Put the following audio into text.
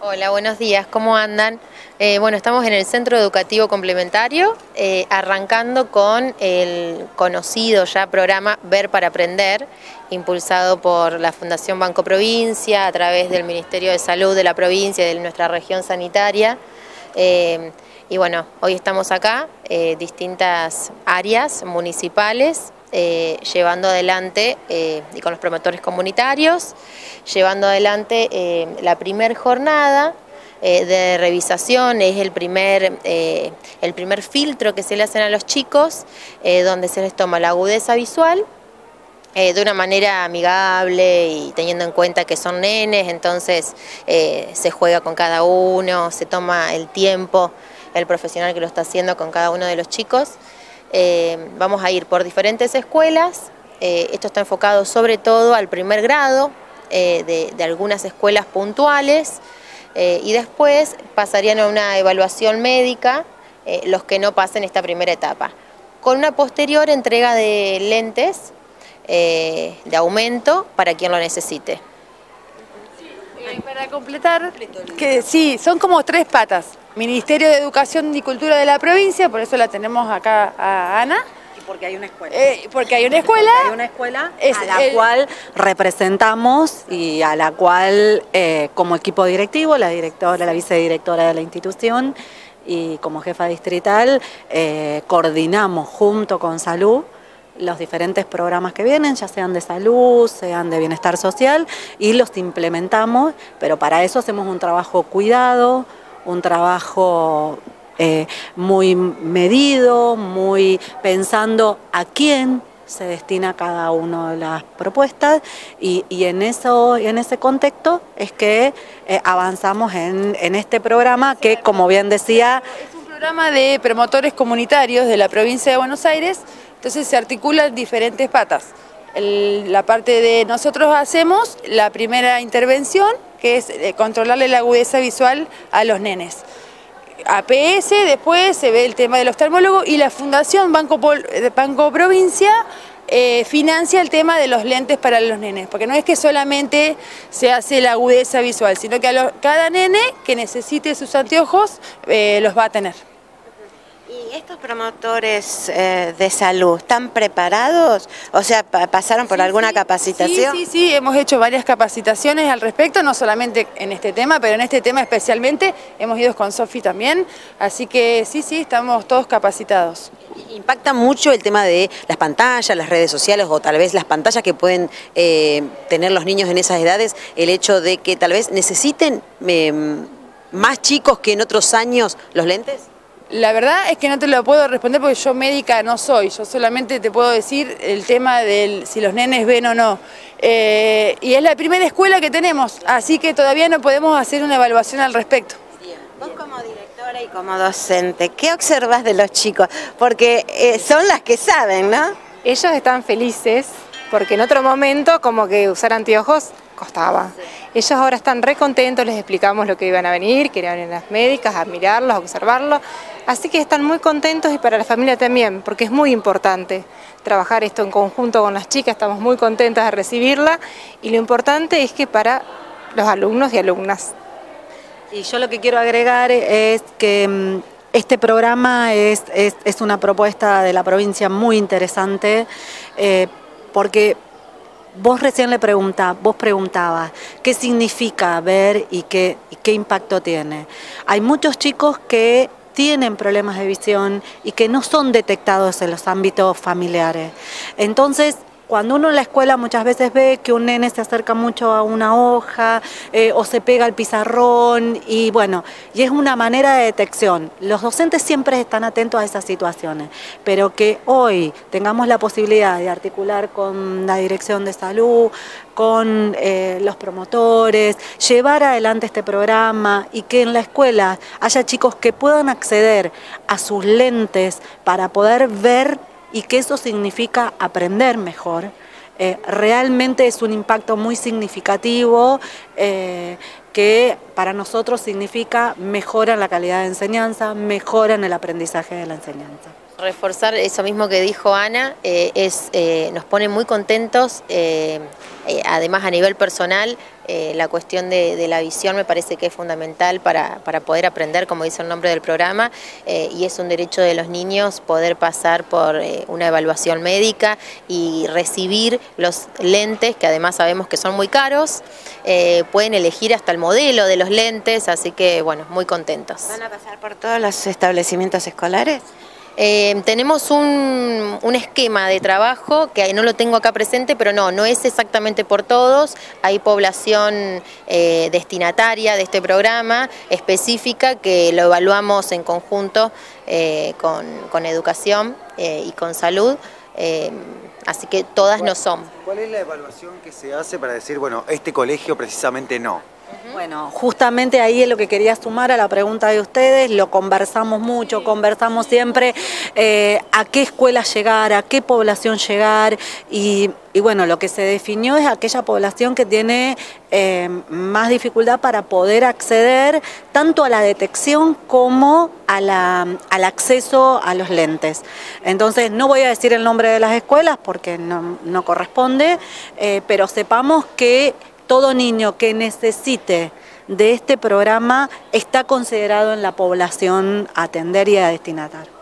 Hola, buenos días, ¿cómo andan? Bueno, estamos en el Centro Educativo Complementario, arrancando con el conocido ya programa Ver para Aprender, impulsado por la Fundación Banco Provincia, a través del Ministerio de Salud de la provincia y de nuestra región sanitaria. Y bueno, hoy estamos acá, distintas áreas municipales, llevando adelante, y con los promotores comunitarios, llevando adelante la primer jornada de revisación. Es el primer filtro que se le hacen a los chicos, donde se les toma la agudeza visual, de una manera amigable y teniendo en cuenta que son nenes. Entonces se juega con cada uno, se toma el tiempo, el profesional que lo está haciendo con cada uno de los chicos. Vamos a ir por diferentes escuelas. Esto está enfocado sobre todo al primer grado, de algunas escuelas puntuales, y después pasarían a una evaluación médica los que no pasen esta primera etapa, con una posterior entrega de lentes de aumento para quien lo necesite. Para completar, que sí, son como tres patas. Ministerio de Educación y Cultura de la provincia, por eso la tenemos acá a Ana. Y porque hay una escuela. Porque hay una escuela. Porque hay una escuela a la cual representamos y a la cual, como equipo directivo, la directora, la vicedirectora de la institución y como jefa distrital, coordinamos junto con Salud los diferentes programas que vienen, ya sean de salud, sean de bienestar social, y los implementamos, pero para eso hacemos un trabajo cuidado, un trabajo muy medido, muy pensando a quién se destina cada una de las propuestas, y en ese contexto es que avanzamos en este programa que, como bien decía, es un programa de promotores comunitarios de la provincia de Buenos Aires. Entonces se articulan diferentes patas. La parte de nosotros hacemos la primera intervención, que es controlarle la agudeza visual a los nenes. APS, después se ve el tema del oftalmólogo, y la Fundación Banco Provincia financia el tema de los lentes para los nenes, porque no es que solamente se hace la agudeza visual, sino que cada nene que necesite sus anteojos los va a tener. ¿Y estos promotores de salud están preparados? O sea, ¿pasaron por alguna capacitación? Sí, hemos hecho varias capacitaciones al respecto, no solamente en este tema, pero en este tema especialmente hemos ido con Sofi también, así que sí, estamos todos capacitados. ¿Impacta mucho el tema de las pantallas, las redes sociales, o tal vez las pantallas que pueden tener los niños en esas edades, el hecho de que tal vez necesiten más chicos que en otros años los lentes? La verdad es que no te lo puedo responder porque yo médica no soy, yo solamente te puedo decir el tema de si los nenes ven o no. Y es la primera escuela que tenemos, así que todavía no podemos hacer una evaluación al respecto. Vos como directora y como docente, ¿qué observas de los chicos? Porque son las que saben, ¿no? Ellos están felices porque en otro momento como que usar anteojos costaba. Sí. Ellos ahora están re contentos, les explicamos lo que iban a venir, que iban a las médicas a mirarlos, a observarlos. Así que están muy contentos, y para la familia también, porque es muy importante trabajar esto en conjunto con las chicas. Estamos muy contentas de recibirla, y lo importante es que para los alumnos y alumnas. Y yo lo que quiero agregar es que este programa es una propuesta de la provincia muy interesante, porque vos recién vos preguntabas qué significa ver y qué impacto tiene. Hay muchos chicos que tienen problemas de visión y que no son detectados en los ámbitos familiares. Entonces, cuando uno en la escuela muchas veces ve que un nene se acerca mucho a una hoja o se pega al pizarrón, y bueno, y es una manera de detección. Los docentes siempre están atentos a esas situaciones, pero que hoy tengamos la posibilidad de articular con la Dirección de Salud, con los promotores, llevar adelante este programa, y que en la escuela haya chicos que puedan acceder a sus lentes para poder ver, y que eso significa aprender mejor. Realmente es un impacto muy significativo que para nosotros significa mejora en la calidad de enseñanza, mejora en el aprendizaje de la enseñanza. Reforzar eso mismo que dijo Ana, nos pone muy contentos, además a nivel personal, la cuestión de la visión me parece que es fundamental para poder aprender, como dice el nombre del programa, y es un derecho de los niños poder pasar por una evaluación médica y recibir los lentes, que además sabemos que son muy caros, pueden elegir hasta el modelo de los lentes, así que bueno, muy contentos. ¿Van a pasar por todos los establecimientos escolares? Tenemos un esquema de trabajo que no lo tengo acá presente, pero no es exactamente por todos. Hay población destinataria de este programa específica que lo evaluamos en conjunto con educación y con salud. Así que todas no son. ¿Cuál es la evaluación que se hace para decir, bueno, este colegio precisamente no? Bueno, justamente ahí es lo que quería sumar a la pregunta de ustedes, lo conversamos mucho, conversamos siempre a qué escuela llegar, a qué población llegar y bueno, lo que se definió es aquella población que tiene más dificultad para poder acceder tanto a la detección como al acceso a los lentes. Entonces no voy a decir el nombre de las escuelas porque no corresponde, pero sepamos que todo niño que necesite de este programa está considerado en la población a atender y a destinatar.